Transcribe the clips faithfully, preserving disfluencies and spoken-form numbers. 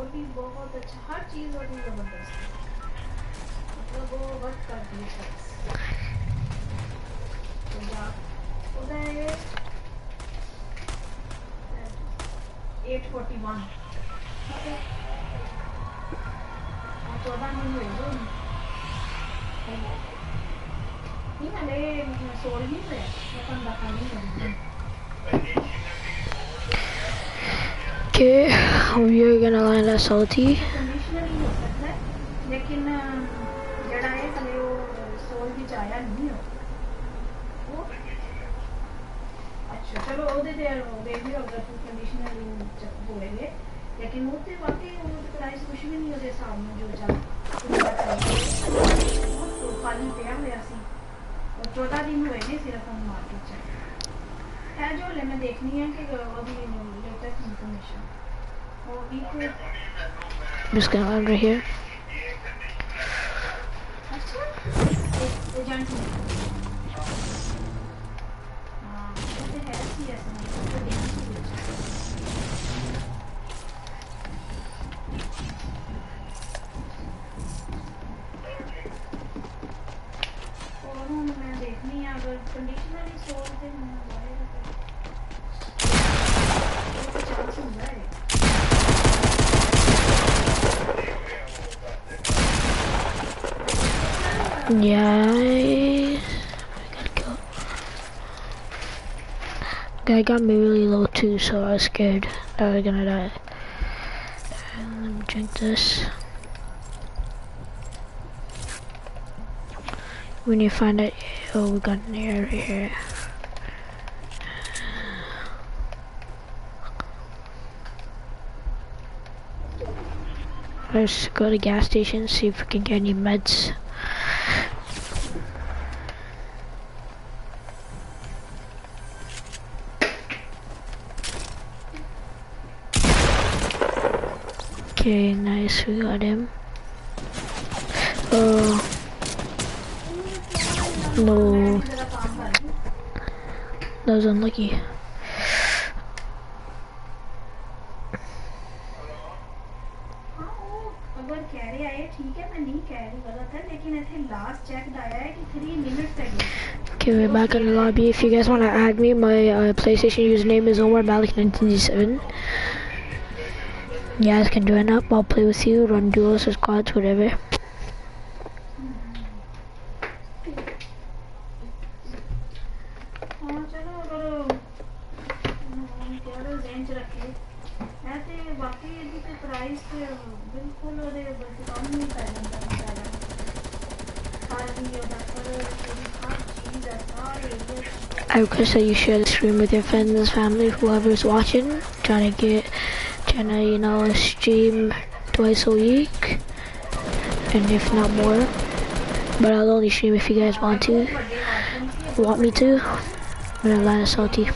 भी बहुत अच्छा, हर चीज़ होती ज़बरदस्त है, मतलब वो वर्क करती है प्राइस। उधर एट फोर्टी वन चौदह दिन हुए जो नहीं मैंने सोल ही हुए पंद्रह का नहीं हुए। Okay, we are gonna land at Salty. Conditioner ही हो सकता है, लेकिन जड़ा है हले वो सोल भी आया नहीं हो वो। अच्छा चलो ओदे ते देख लियो अगर तू कंडीशनर होएगे, लेकिन वो ते वाकई वो प्राइस कुछ भी नहीं होते हिसाब में जो चल तो खाली पे होया सी और चौदह दिन हुए ने सिर्फ हम मार्केट च है जो ले मैं देखनी है कि अभी लेटेस्ट इंफॉर्मेशन वो एक I'm just gonna land right here. अच्छा एजेंट हाँ ये है सी ऐसा तो देखना चाहिए। और मैं देखनी है अगर कंडीशनर ही सोल से तो चांस होगा है। Yeah, I gotta go. Guy got me really low too, so I was scared that I was gonna die. Let me drink this. We need to find it. Oh, we got an air right here. Let's go to the gas station, see if we can get any meds. Okay, nice, we got him. Oh, no, that was unlucky. Okay, we're back in the lobby. If you guys want to add me, my uh, PlayStation username is Omar Malik nineteen eighty-seven. You guys can join up. I'll play with you, run duos or squads, whatever. I request that you share the stream with your friends, family, whoever's watching. Trying to get, trying to, you know, stream twice a week, and if not more. But I'll only stream if you guys want to, want me to. I'm gonna land a salty.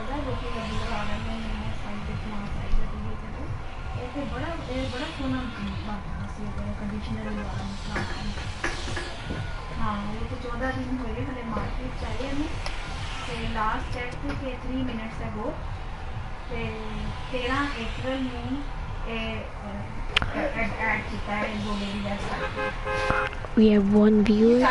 We have one viewer.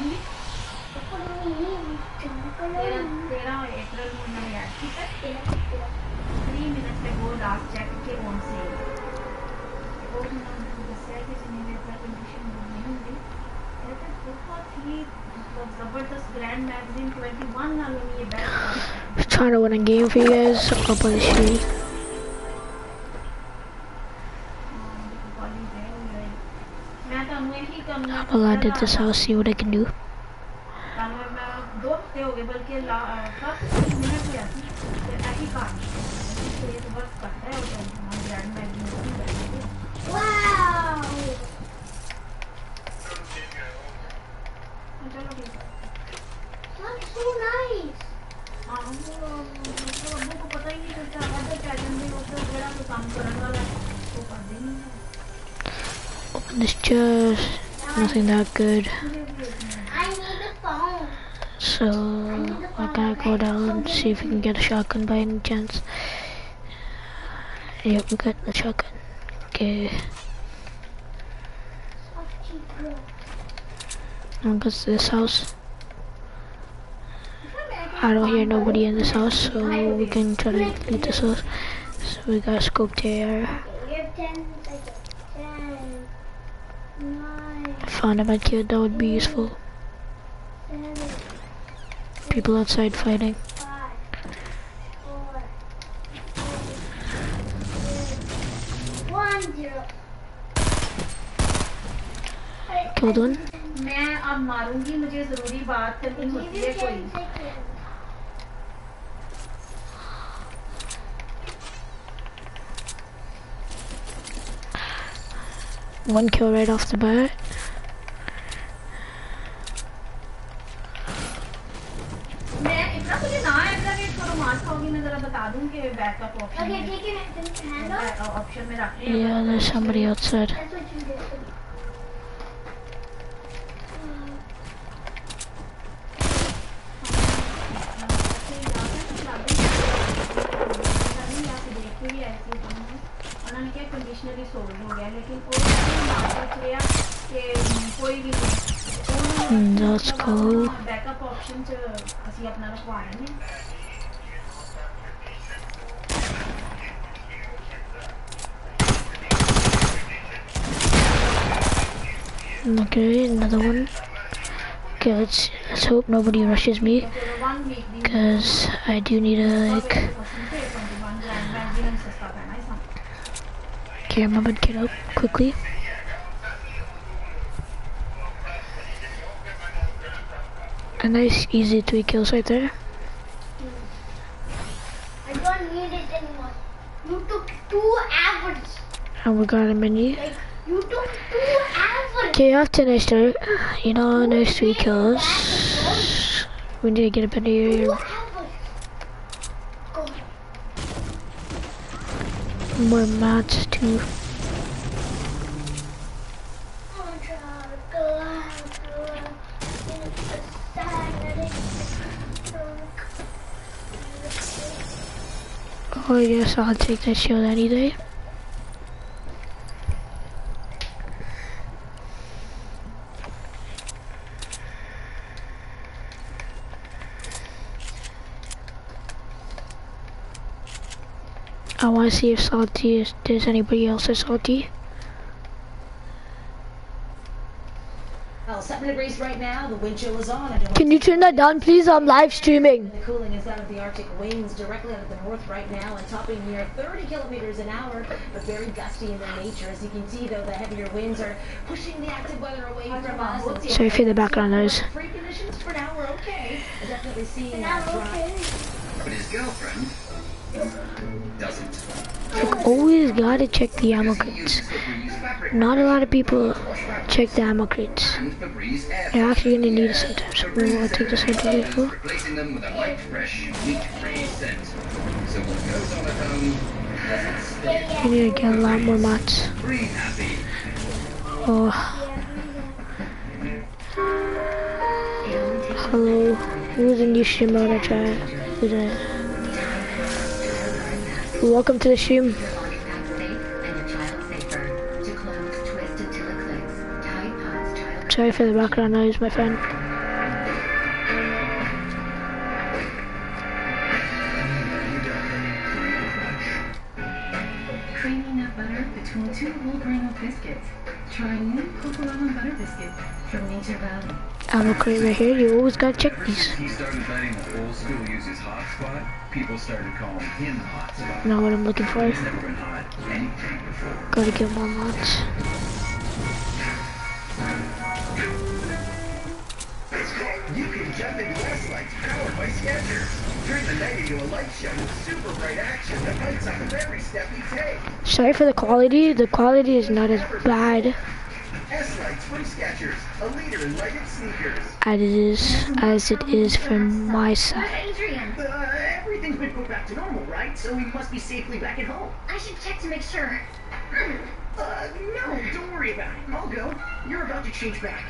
Trying to win a game for you guys up on the stream. Well, I did this, I'll see what I can do. Wow! That's so nice. Open this chest. Nothing that good. I need a phone. So I gotta go down and see if we can get a shotgun by any chance. Yep, we got the shotgun. Okay. I'll go to this house. I don't hear nobody in this house, so we can try to leave this house. So we got scope there. Found a med kit, that would be useful. People outside fighting. Killed one. मैं अब मारूंगी, मुझे जरूरी बात करनी होती है कोई. One kill right off the bat. मैं इतना मुझे ना एक्टिवेट करो, मार खाओगी. मैं जरा बता दूं कि backup option Okay, take it handle. Option में रख लिया. Yeah, there's somebody outside. That's what you did. उन्होंने क्या कंडीशनली सोल्ड हो गया, लेकिन वो कि कोई भी That's cool. बैकअप ऑप्शन च ਅਸੀਂ ਆਪਣਾ ਰਖਵਾ ਰਹੇ ਹਾਂ. Okay, another one. Okay, let's let's hope nobody rushes me, because I do need a like. Okay, I'm gonna get up quickly. A nice, easy three kills right there. I don't need it anymore. You took two average. And we got a mini. Like, you took two average. Okay, after nice start, you know, nice three kills. We need to get up in Two here. average. Go. More mats too. Oh yes, I'll take that shield any day. I want to see if Salty is, there's anybody else that's salty. Well, seven degrees right now. The wind chill is on. I don't Can you turn that down, please? I'm live streaming. The cooling is out of the Arctic winds directly out of the north right now and topping near thirty kilometers an hour, but very gusty in their nature. As you can see, though, the heavier winds are pushing the active weather away from us. And Sorry for the background noise. Free conditions for now we're okay. I'm definitely seeing Now, that drop. okay. But his girlfriend doesn't. I've always gotta check the ammo crates. Not a lot of people check the ammo crates. And Febreze air. You're actually gonna need it sometimes. So we'll take this into the vehicle. Replacing them with a light, fresh, meat-free scent. So what goes on at home doesn't stay. We need to get a lot more mats. Breathe happy. Oh. Hello. Who's a new streamer to try? Who's that? Welcome to the stream. Sorry for the background noise, my friend. Creamy nut butter between two whole grain oat biscuits. Try new Cocoa Almond Butter Biscuits from Nature Valley. Ammo crate right here. You always gotta check these. He started letting the old school use his hotspot. People started calling him hotspot. Know what I'm looking for. He's never been hot anything before. Gotta get more mats. You can jump into S-Lights powered by Skechers. Turn the night into a light show with super bright action that lights up with every step you take. Sorry for the quality. The quality is not as bad S-Lights from Skechers, a leader in lighted sneakers. as it is as it is from my side. Adrian, Uh, everything's been put back to normal, right? So we must be safely back at home. I should check to make sure. Uh, no, don't worry about it. I'll go. You're about to change back.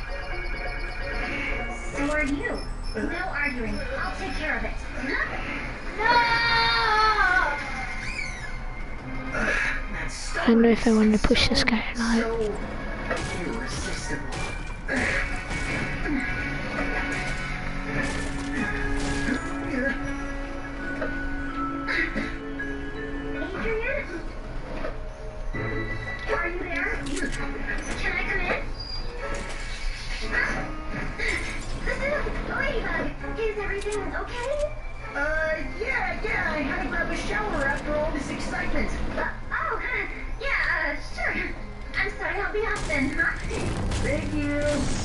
So are you. No arguing. I'll take care of it. No! Uh, that's stories. I don't know if I want to push this guy or not. So irresistible. Adrian? Are you there? Can I come in? Ladybug, is everything okay? Uh, yeah, yeah, I had to grab a shower after all this excitement. Uh, oh, yeah, uh, sure. I'm sorry, I'll be off then, huh? Thank you.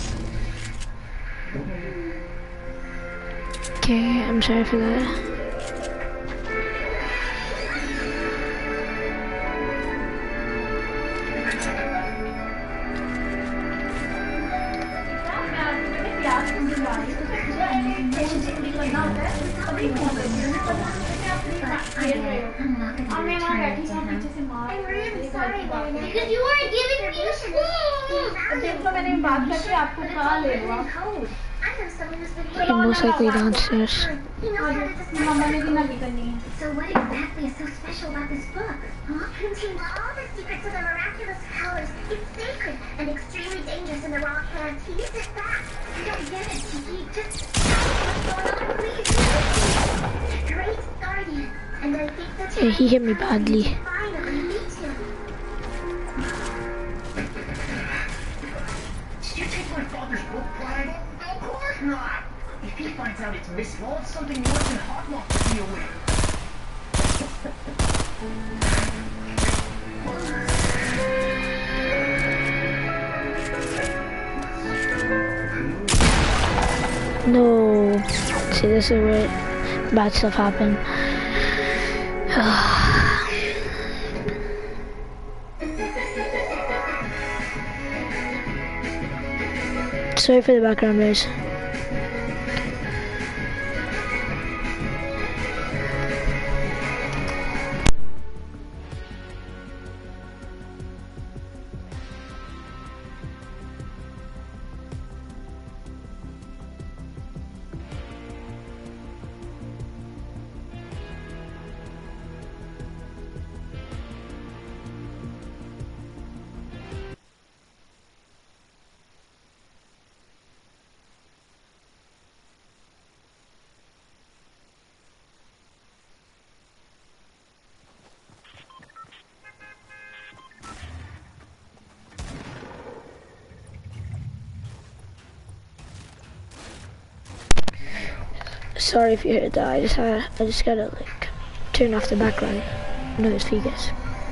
Okay, I'm sorry for that. और मैं वहाँ बैठी हूँ पीछे से मार I'm really sorry, because you weren't giving me a देख लो मैंने बात करके आपको कहा ले लो आप code. I know someone who's been He's most likely downstairs. He knows how to decipher मम्मा ने भी ना करनी है So what exactly is so special about this book? Huh? It contains all the secrets of the miraculous powers. It's sacred and extremely dangerous in the wrong hands. He needs it back. You don't get it. He just... What's going on? Please. Great guardian. And I think that's Yeah, he hit me badly. finally meet him. Did you take my father's book, Pride? Of course not. If he finds out it's Miss Law, it's something worse than Hotlock to deal with. No. See, this is where bad stuff happen. Sorry for the background noise. Sorry if you heard that. I just had, I just gotta like turn off the background noise for you guys.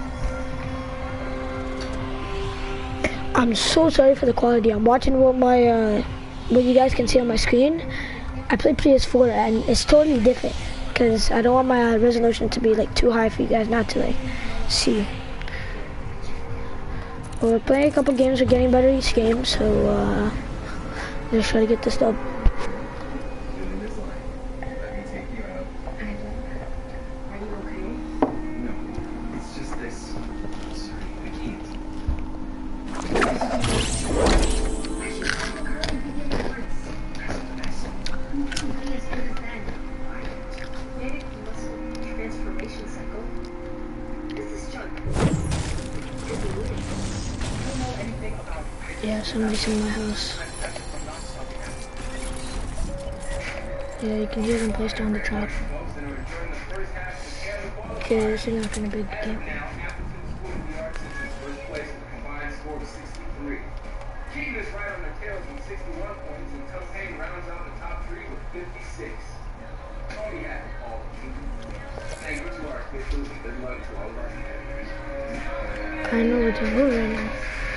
I'm so sorry for the quality. I'm watching what my, uh, what you guys can see on my screen. I play P S four and it's totally different because I don't want my uh, resolution to be like too high for you guys not to like see. Well, we're playing a couple games. We're getting better each game, so uh, let's try to get this done. Yeah, somebody's in my house. Yeah, you can hear them placed on the trap. Okay, this is not gonna be a good game. Keaton is right on their tails with sixty-one points, and Topane rounds out the top three with fifty-six. Tony had all the teams. Thank you to our officials, and good luck to all of our competitors. I know what to do right now.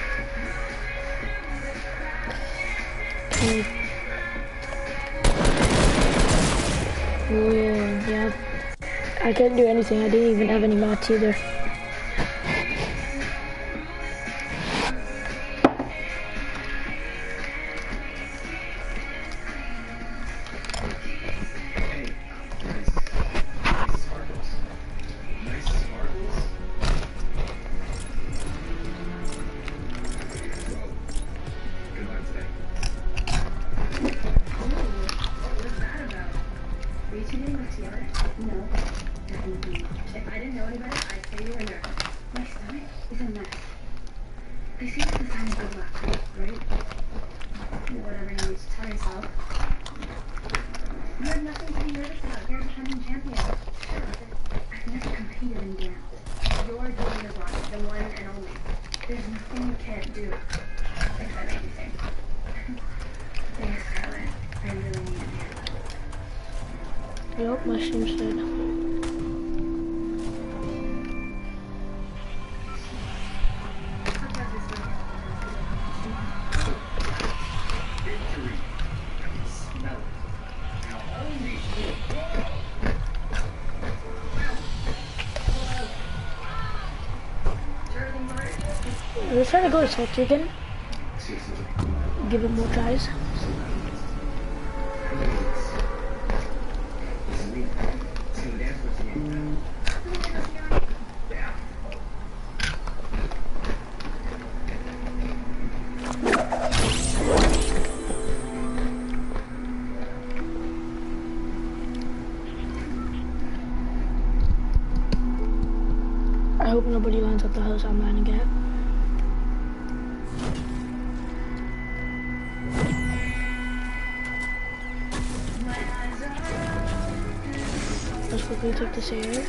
Okay. Yeah, yeah. I couldn't do anything. I didn't even have any mats either. If I didn't know any better, I'd say you were They seem to design a good luck, right? Whatever you need to tell yourself. You have nothing to be nervous about. You're a defending champion. Sure, but I've never competed in dance. You're Julia Rock, the one and only. There's nothing you can't do. Except anything. Thanks, Scarlett. I really needed you. Yup, my stream's dead. Victory. I can smell it. Now only you. Let's try to go to Salty again. Give it more tries. I hope nobody lines up the house I'm landing at. Let's quickly take this air.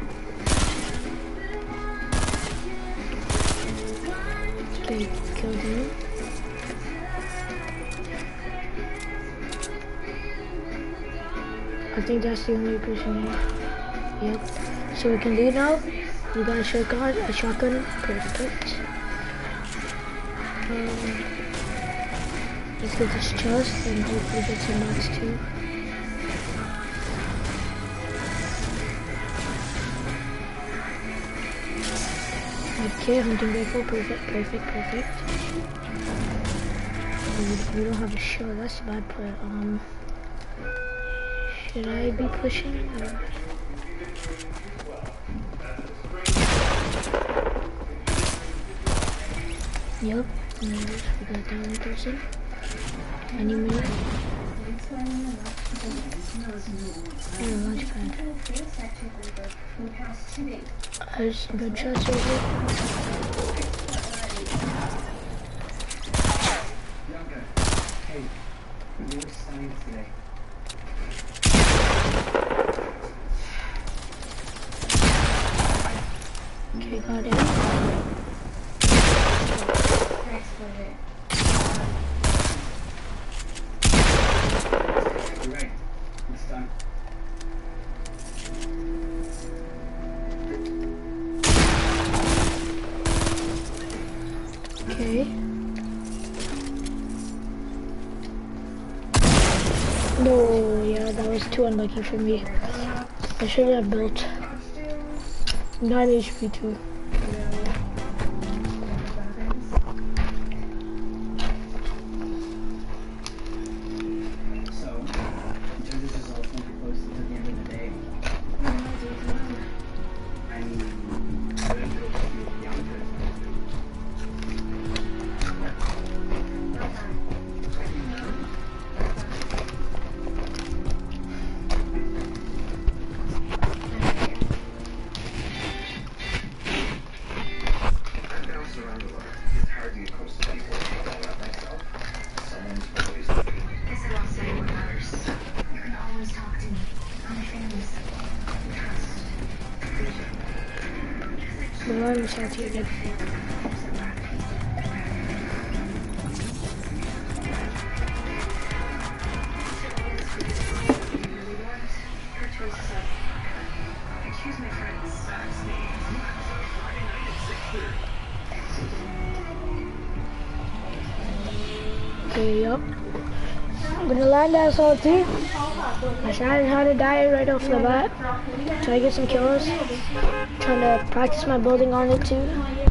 Okay, killed him. I think that's the only person here. Yep. So we can leave now. We got a shotgun, a shotgun. Perfect. Um, let's get this chest and hopefully get some mats too. Okay, hunting rifle, perfect, perfect, perfect. And we don't have a shield, that's bad, but um, should I be pushing? Or? Yep, yes, we got that one person. Any minute. And a launch pad. There's good shots over here. Bianca, hey, you were science today. Okay, got it. You're right. It's done. Okay. No, yeah, that was too unlucky for me. I should have built nine H P too. So, because this is all something close to the end of the day. I mean, I didn't know if you were younger. I've bounced around a lot. It's hard to get close to people and all that myself. Someone's always looking. Guess I lost any more matters. You can always talk to me. I'm a family. Trust. The line was salty again. Her choices are. I choose my friends. Okay, yup. I'm gonna land that salty. I decided how to die right off the bat. Try to get some kills. Trying to practice my building on it too.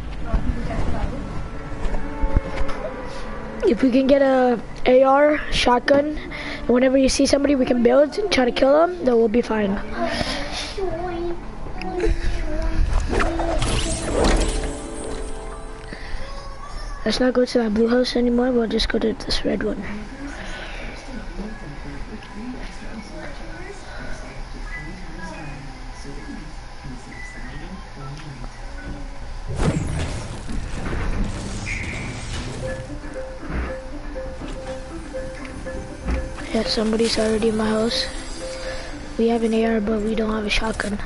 If we can get a A R shotgun, and whenever you see somebody we can build and try to kill them, then we'll be fine. Let's not go to that blue house anymore, we'll just go to this red one. Yeah, somebody's already in my house. We have an A R, but we don't have a shotgun.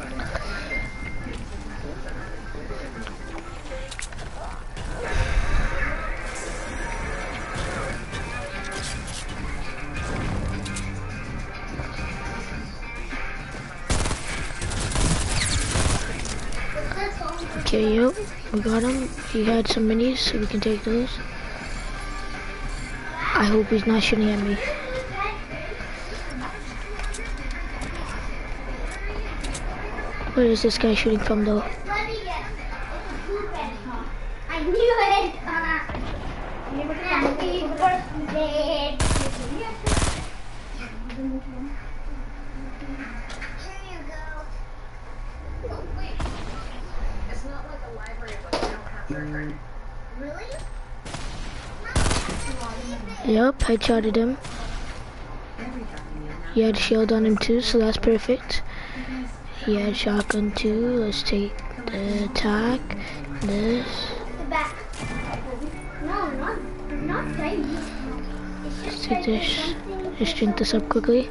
Okay, yep, we got him. He had some minis, so we can take those. I hope he's not shooting at me. Where is this guy shooting from though? Let me guess. It's a blueberry. I knew it. Happy birthday. Here you go. Oh, wait. It's not like a library book. You don't have to return. Really? Yep, headshotted him. He had a shield on him too, so that's perfect. He had shotgun too. Let's take the attack. This. The back. No, not, not tiny. It's Let's just take like this. something- Let's drink this up quickly.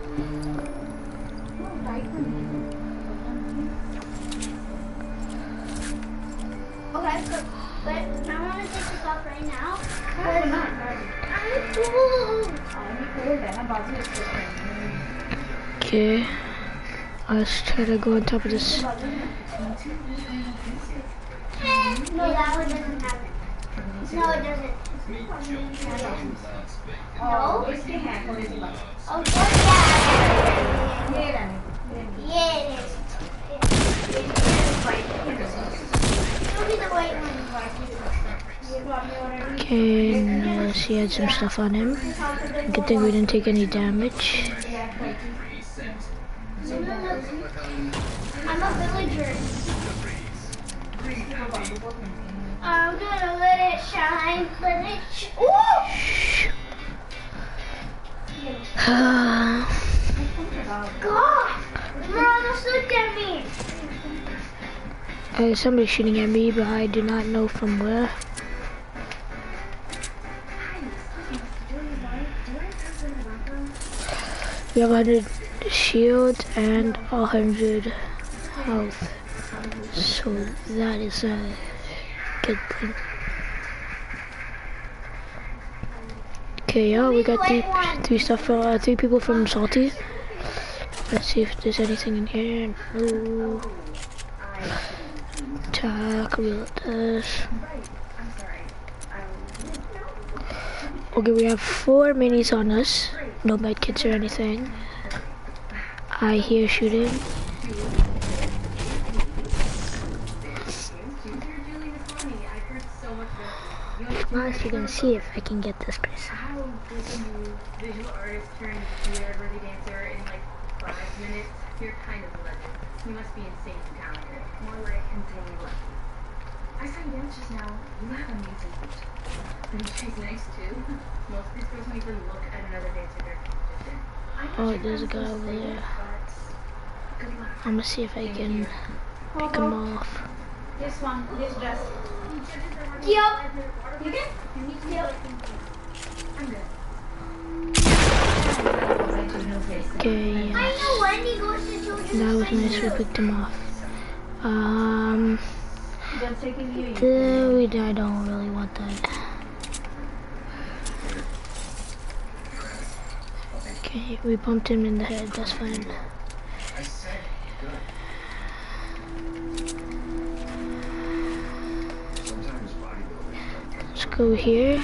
Okay, but, but I want to take this off right now. Why not? I'm cool. Okay. Let's try to go on top of this. No, that one doesn't have it. No, it doesn't. No? इसके हैं थोड़े से बस Oh, yeah. ये रहने Yeah, it is. Show me the white one. ये तो आपने already Okay, and, uh, she had some stuff on him. Good thing we didn't take any damage. I'm a villager. I'm gonna let it shine. Let it sh- Ooh! God! Mom, look at me! Uh, somebody's shooting at me, but I do not know from where. We have one hundred shield and one hundred health, so that is a good thing. Okay, yeah, we got three, three stuff from uh, three people from Salty. Let's see if there's anything in here. No. Attack, reload this. Okay, we have four minis on us. No medkits or anything. I hear shooting. Honestly, gonna see if I can get this person. How does a new visual artist turn weird worthy dancer in like five minutes? You're kind of a legend. You must be insanely talented. More like insanely lucky. I saw you dance just now. You have amazing feet. And she's nice too. Most of these girls don't even look at another dancer during competition. Oh, there's a guy over there. I'm gonna see if I can pick him off. this one this dress Yup. You can? Yup. Okay, I yes. know when he goes to children's That was nice, we picked him off. Um, जब से के लिए the, we, I don't really want that. Okay, we bumped him in the head, that's fine. Let's go here.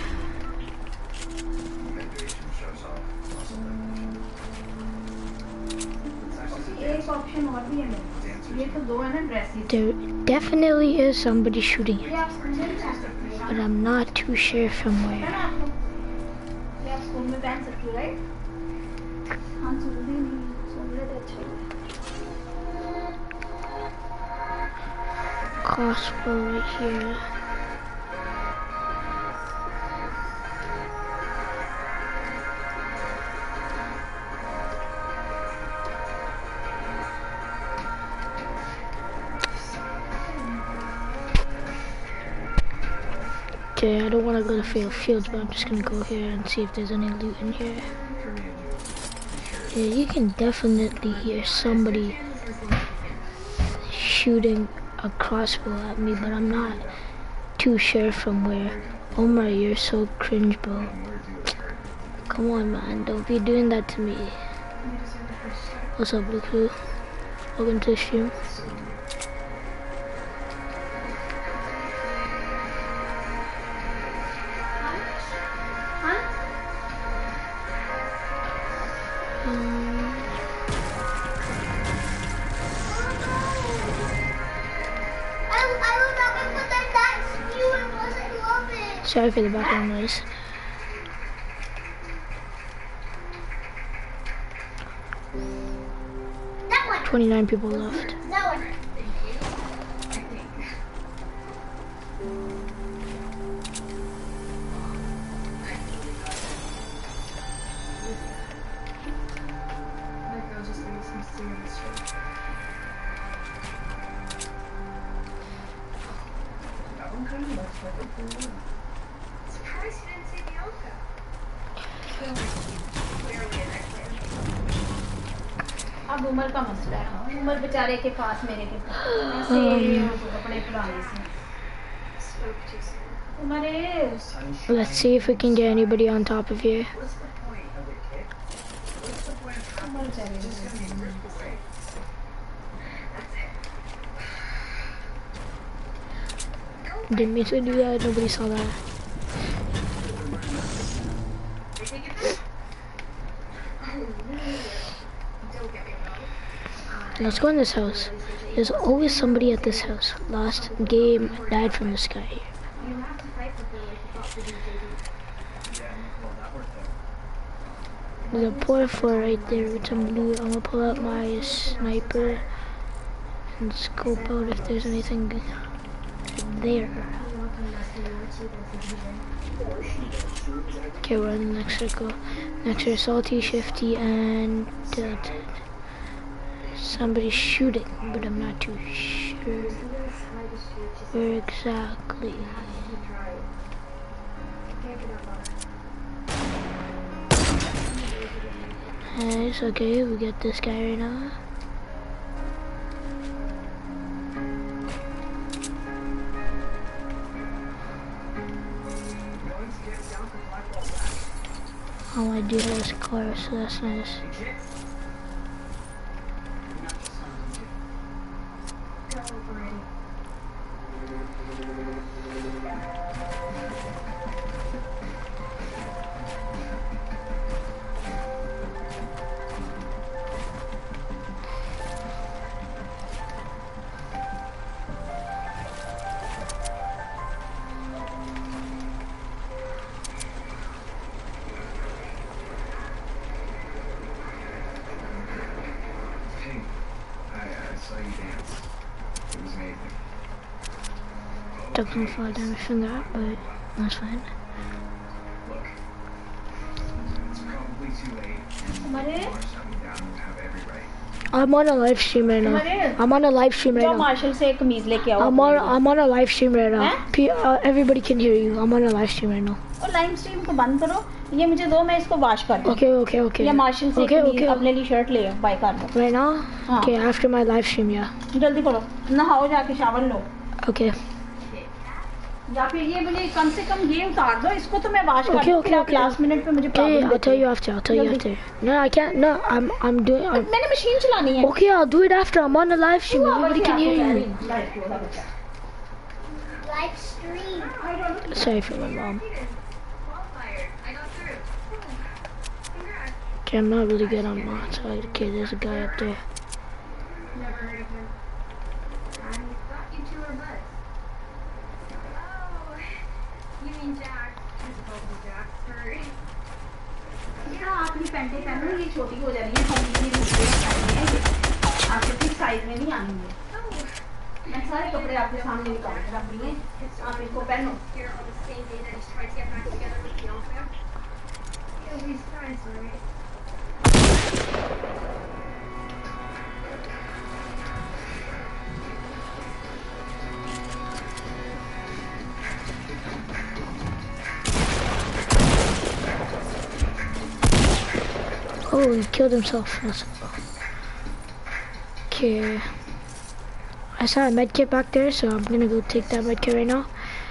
एक option और भी है मेरे पास ये तो दो है ना dresses There definitely is somebody shooting ये it, आप स्कूल में भी पहन सकते हो but I'm not too sure from है where. ना आपको ये आप स्कूल में पहन सकते हो राइट हाँ जल्दी नहीं जल्दी तो अच्छा है Crossbow right here. Okay, I don't want to go to field fields, but I'm just gonna go here and see if there's any loot in here. Yeah, you can definitely hear somebody shooting a crossbow at me, but I'm not too sure from where. Omar, you're so cringe, bro. Come on, man, don't be doing that to me. What's up, Blue Crew? Welcome to the stream. Sorry for the background noise. That one. twenty-nine people left. That one. Surprised you didn't see the Elka. अब उमर का मसला है उमर बेचारे के पास मेरे के पास ऐसे अपने पुराने से उमर है Let's see if we can get anybody on top of you. Umar चले Didn't mean to do that, nobody saw that. Let's go in this house. There's always somebody at this house. Last game died from this guy here. There's a porta four right there with some loot. I'm gonna pull out my sniper and scope out if there's anything there. Okay, we're in the next circle. Next are Salty, Shifty, and Delta. Somebody's shooting, but I'm not too sure where exactly. Nice, okay, we get this guy right now. Oh, I do have a car, so that's nice. Definitely fall damage from that, but that's fine. Look, it's probably too late. Umar है Shut me down and have every right. I'm on a live stream right now. I'm on a live stream right जो now. Marshal से एक कमीज लेके आओ I'm on I'm on a live stream right now. हैं? P uh, everybody can hear you. I'm on a live stream right now. और live stream को बंद करो ये मुझे दो मैं इसको वॉश कर दूं Okay, okay, okay. या मार्शल से Okay, कमीज okay. अपने लिए शर्ट ले आओ बाय कर दो Right now? हाँ। Okay, after my live stream, yeah. जल्दी करो नहाओ जाके शावर लो Okay. या फिर ये मुझे कम से कम ये उतार दो इसको तो मैं वॉश कर Okay, दूं okay, फिर आप okay. लास्ट मिनट पे मुझे Okay, problem I'll tell you after. I'll tell you Joldi. after. No, I can't. No, I'm I'm doing. I'm, मैंने मशीन चलानी है okay, I'll do it after. I'm on a live stream. Everybody can hear you. Live stream. Sorry for my mom. Okay, I'm not really good on mods. So okay, there's a guy up there. Never heard of him. I thought you two were buds. Oh, you mean Jack? He's supposed to be Jack. Sorry. ये आपकी पैंटें पहनो ये छोटी हो जानी है हम इतनी दूसरी पहननी है आपके ठीक साइज में नहीं आनी है मैं सारे कपड़े आपके सामने निकाल के रख दिए आप इनको पहनो Here on the same day that he's trying to get back together with Bianca. You'll be surprised, alright? Oh, he killed himself. Okay. I saw a medkit back there, so I'm gonna go take that medkit right now.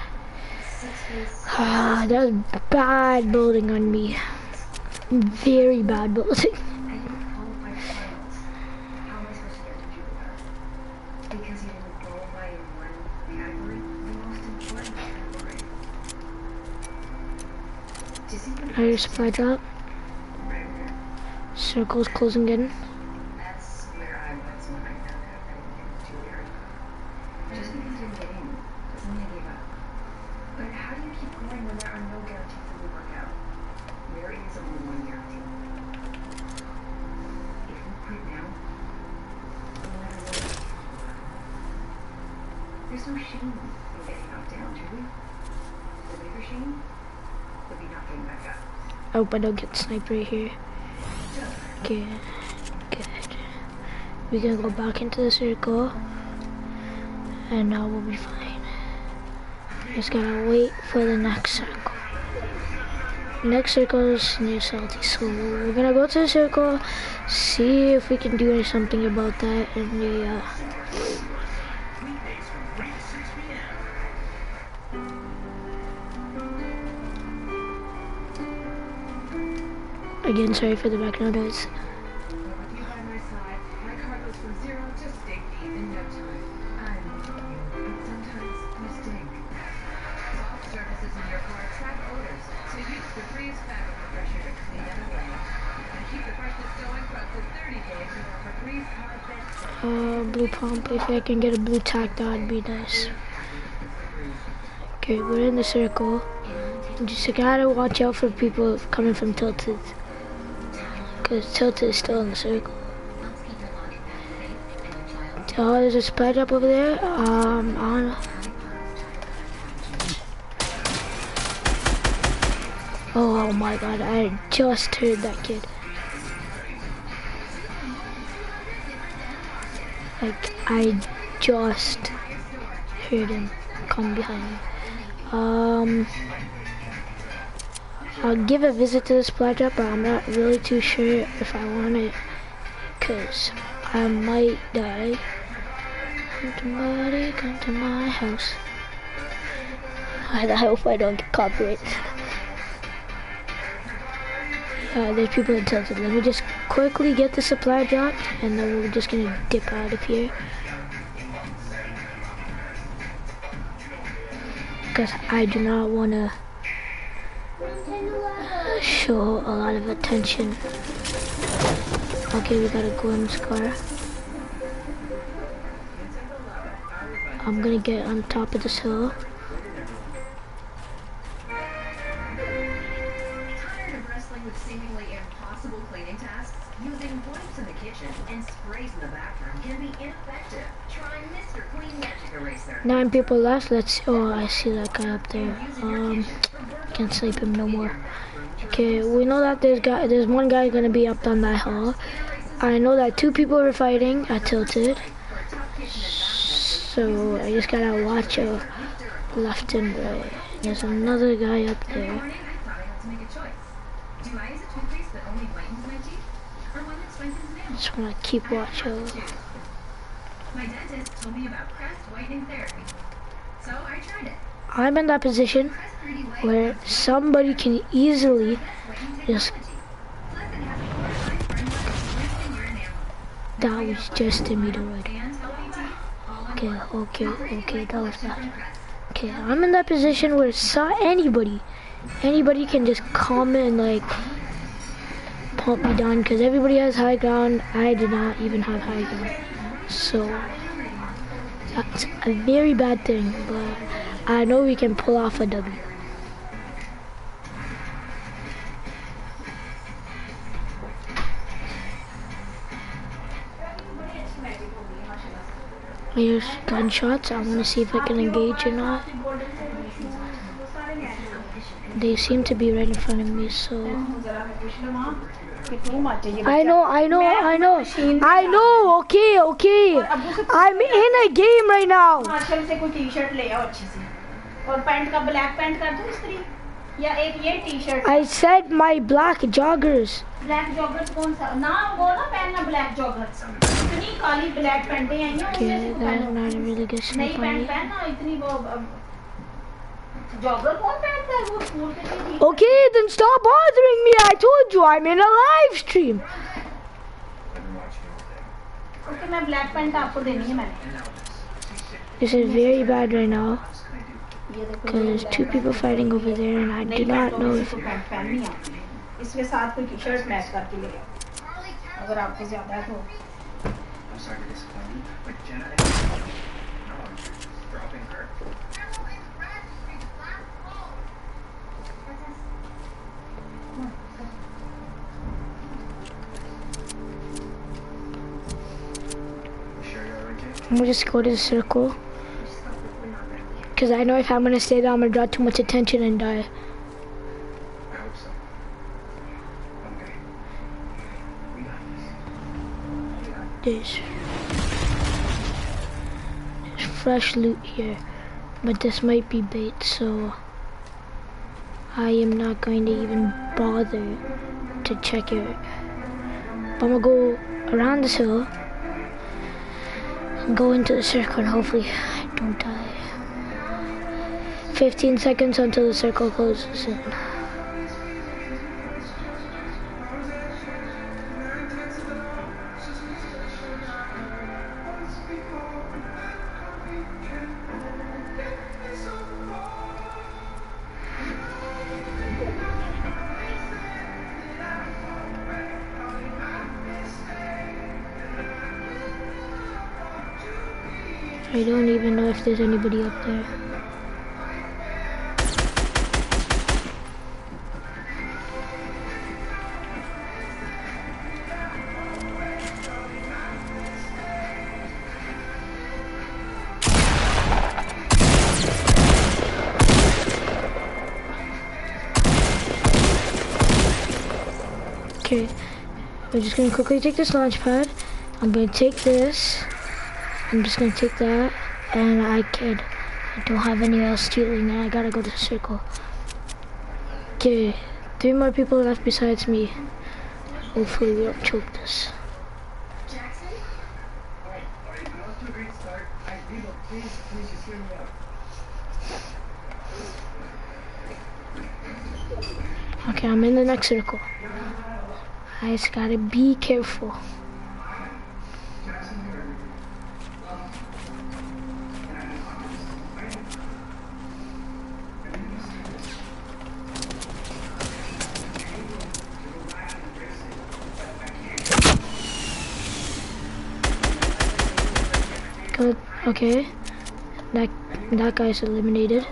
Ah, that was bad building on me. Very bad building. I didn't qualify for finals. How am I supposed to get to Jupiter? Because you didn't qualify in one category, the most important category. Do you see what I just supply drop. right there? Circle's closing in. That's where I was when I found out I didn't get to Jupiter. Just because you didn't get in doesn't mean I gave up. But how do you keep going when there are no guarantees that will work out? There is only one guarantee. If you quit now, you'll never know what you can. There's no shame in getting knocked down, Julie. The bigger shame would be not getting back up. I hope I don't get sniped right here. Good. Good. We're gonna go back into the circle. And now we'll be fine. Just gotta wait for the next circle. Next circle is near Salty, so we're gonna go to the circle, see if we can do something about that, and the uh, again, sorry for the background noise. With you by my side, my car goes from zero to safety in no time. I love you, but sometimes you stink. Soft surfaces in your car trap odors, so use Febreze fabric refresher to clean them away. And keep the freshness going for up to thirty days with our Febreze hard bed. Uh, blue pump, if I can get a blue tack, that would be nice. Okay, we're in the circle. Just gotta watch out for people coming from Tilted. Because Tilted is still in the circle. Oh, there's a supply drop over there. Um, I don't know. Oh my god, I just heard that kid. Like, I just heard him come behind me. Um, I'll give a visit to the supply drop, but I'm not really too sure if I want it, because I might die. Somebody come to my house. I hope I don't get copyrighted. Uh, there's people in Tilted. Let me just quickly get the supply drop, and then we're just gonna dip out of here. Because I do not want to show a lot of attention. Okay, we got a glimpse car. I'm gonna get on top of this hill. Tired of wrestling with seemingly impossible cleaning tasks? Using wipes in the kitchen and sprays in the bathroom can be ineffective. Try Mister Clean Magic Eraser. Nine people left. Let's. Oh, I see that guy up there. Um, can't sleep him no more. Okay, we know that there's guy. There's one guy gonna be up on that hill. I know that two people were fighting at Tilted. So I just gotta watch out left and right. There's another guy up there. I thought I had to make a choice. Do I use a toothpaste that only whitens my teeth, or one that strengthens nails? Just wanna keep watch out. My dentist told me about Crest whitening therapy, so I tried it. I'm in that position Crest three D white where somebody can easily just. plus it has a fortified framework to strengthen your enamel That was just a meter right. and healthy teeth. All in Okay, one. okay, okay, that was bad. Okay, I'm in that position where saw anybody, anybody can just come and like pump me down because everybody has high ground. I do not even have high ground, so that's a very bad thing. But I know we can pull off a W. Here's gunshots. I want to see if I can engage or not. They seem to be right in front of me, so. I know, I know, I know. I know, okay, okay. I'm in a game right now. आजकल से कोई T shirt ले आओ अच्छी सी और pant का black pant कर दो इस्त्री या एक ये T shirt I said my black joggers. Black joggers कौन सा ना वो ना पहनना ब्लैक जॉगर्स इतनी काली ब्लैक पैंटें आई हैं Okay, उसमें से that's पहनो not a really good नई sleep on पैंट me. पहनना इतनी वो जॉगर कौन पहनता है वो स्कूल के लिए Okay, then stop bothering me. I told you I'm in a live stream. Okay मैं ब्लैक पैंट आपको देनी है मैंने This is very bad right now ये देखो because there's two people fighting over there and I do not know if. Pant पहननी आती है इसके साथ कोई टी शर्ट मैच करके ले आओ अगर आपको ज्यादा है तो I'm sorry to disappoint you, but Jenna, no, I'm dropping her. You sure you're okay? I'm gonna just go to the circle because I know if I'm gonna stay there I'm gonna draw too much attention and die. I hope so. Okay. We got this. There's, there's fresh loot here, but this might be bait, so I am not going to even bother to check it. But I'm gonna go around this hill, go into the circle, and hopefully I don't die. fifteen seconds until the circle closes in. I don't even know if there's anybody up there. Okay, we're just gonna quickly take this launch pad. I'm gonna take this. I'm just gonna take that, and I can. I don't have anyone else stealing, and I gotta go to the circle. Okay, three more people left besides me. Hopefully we don't choke this. Jackson? Alright, alright, you're off to a great start. I Vivo, please, please just hear me out. Okay, I'm in the next circle. I just gotta be careful. Good. Okay. That that guy's eliminated.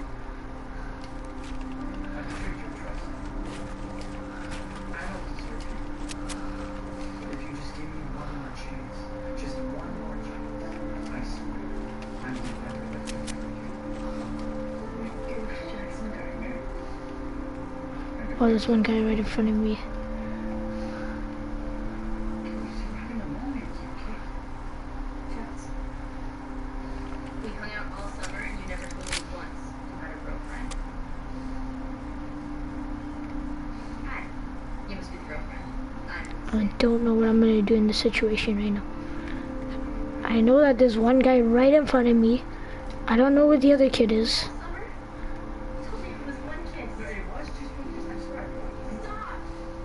Oh, there's one guy right in front of me. We hung out all summer and you never told me once you had a girlfriend. Hi. You must be the girlfriend. I'm I don't know what I'm gonna do in this situation right now. I know that there's one guy right in front of me. I don't know where the other kid is. summer? You told me it was one kiss. It was just one kiss, I swear. Stop!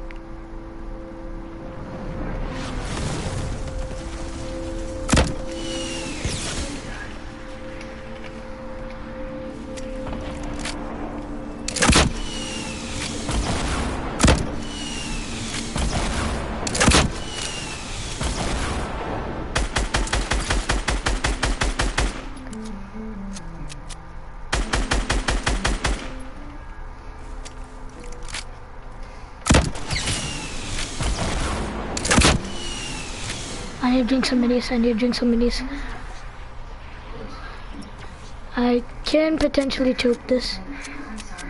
I need to drink some minis. I need to drink some minis. I can potentially choke this. I'm sorry.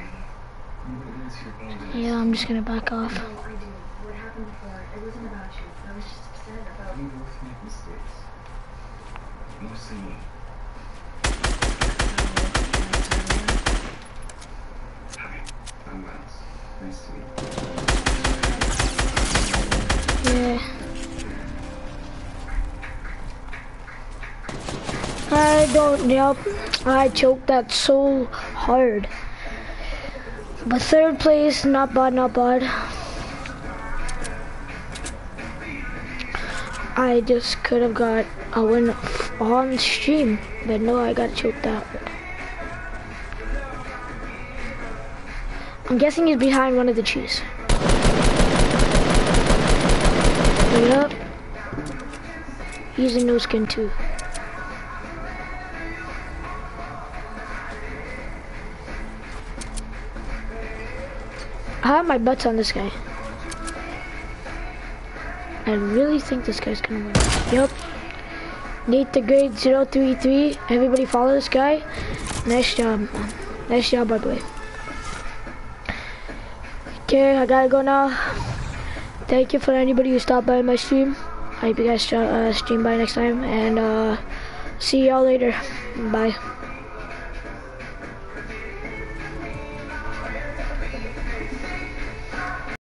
Yeah, I'm just gonna back off. No, I do. What happened before, it wasn't about you. I was just upset about... We both make mistakes. Mostly me. Hi. I'm Miles. Nice to meet Yeah. I don't, yep. I choked that so hard. But third place, not bad, not bad. I just could have got a win on stream, but no, I got choked out. I'm guessing he's behind one of the trees. Yep. He's a no skin too. I have my bets on this guy. I really think this guy's gonna win. Yep. Nate the Great zero three three. Everybody follow this guy. Nice job, man. Nice job, by the way. Okay, I gotta go now. Thank you for anybody who stopped by my stream. I hope you guys uh, stream by next time, and uh, see y'all later. Bye.